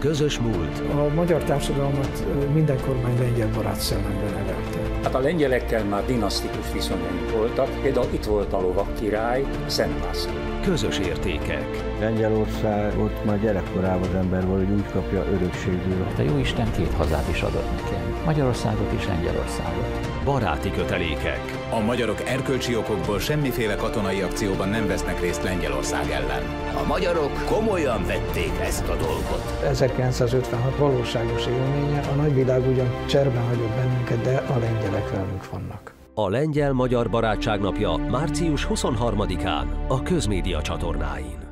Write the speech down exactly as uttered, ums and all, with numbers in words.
közös múlt. A magyar társadalmat minden kormány lengyel barát szellemben nevelte. Hát a lengyelekkel már dinasztikus viszonyaink voltak, például itt volt a lovak király, Szent László. Közös értékek. Lengyelországot már gyerekkorában az ember valahogy úgy kapja örökségül. A Jóisten két hazát is adott nekem, Magyarországot és Lengyelországot. Baráti kötelékek. A magyarok erkölcsi okokból semmiféle katonai akcióban nem vesznek részt Lengyelország ellen. A magyarok komolyan vették ezt a dolgot. ezerkilencszázötvenhat valóságos élménye, a nagyvilág ugyan cserben hagyott bennünket, de a lengyelek velünk vannak. A Lengyel-Magyar Barátság Napja március huszonharmadikán a Közmédia csatornáin.